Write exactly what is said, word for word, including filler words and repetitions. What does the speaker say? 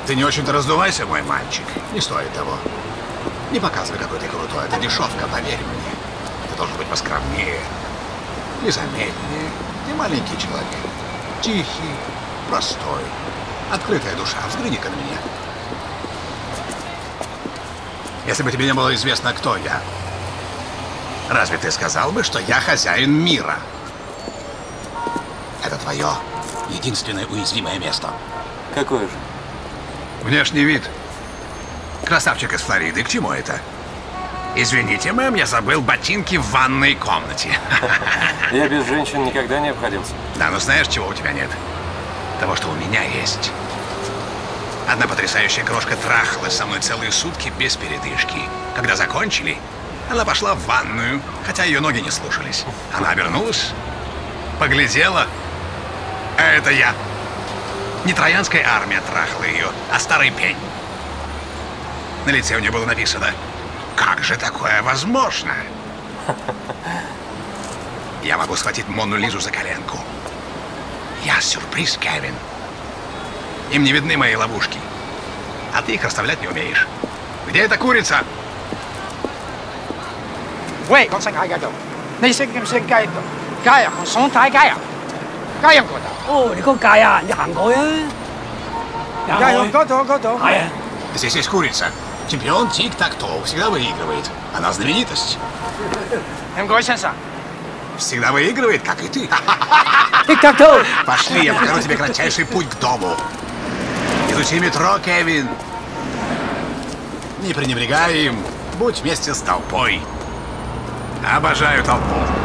Ты не очень-то раздувайся, мой мальчик. Не стоит того. Не показывай, какой ты крутой. Это дешевка, поверь мне. Ты должен быть поскромнее. Незаметнее. Ты маленький человек. Тихий, простой. Открытая душа. Взгляни-ка на меня. Если бы тебе не было известно, кто я, разве ты сказал бы, что я хозяин мира? Это твое единственное уязвимое место. Какое же? Внешний вид. Красавчик из Флориды. К чему это? Извините, мэм, я забыл ботинки в ванной комнате. Я без женщин никогда не обходился. Да, но знаешь, чего у тебя нет? Того, что у меня есть. Одна потрясающая крошка трахалась со мной целые сутки без передышки. Когда закончили, она пошла в ванную, хотя ее ноги не слушались. Она обернулась, поглядела, а это я. Не троянская армия трахала ее, а старый пень. На лице у нее было написано: «Как же такое возможно?» Я могу схватить Мону Лизу за коленку. Я сюрприз, Кевин. Им не видны мои ловушки. А ты их расставлять не умеешь. Где эта курица? 喂，講世界繼續，你識唔識街度？街啊，上大街啊，街入嗰度。 哦，你個街啊，你行過啊？ 街入嗰度嗰度。 係啊。 Здесь есть курица. Чемпион тик-так-тоу. Всегда выигрывает. Она знаменитость. 唔該，先生。 Всегда выигрывает, как и ты. Тик-так-тоу. Пошли, я покажу тебе кратчайший путь к дому. Изучи метро, Кевин. Не пренебрегай им. Будь вместе с толпой. Обожаю толпу.